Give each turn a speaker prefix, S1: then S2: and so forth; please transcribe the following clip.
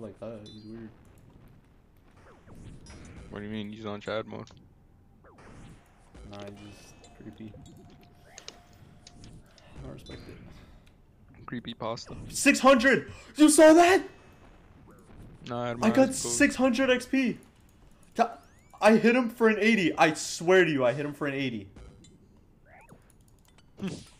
S1: like that. He's weird.
S2: What do you mean? He's on Chad mode.
S1: Nah, he's just creepy. I don't respect it.
S2: Creepy pasta.
S1: 600! You saw that?
S2: Nah,
S1: I got 600 XP. I hit him for an 80. I swear to you, I hit him for an 80.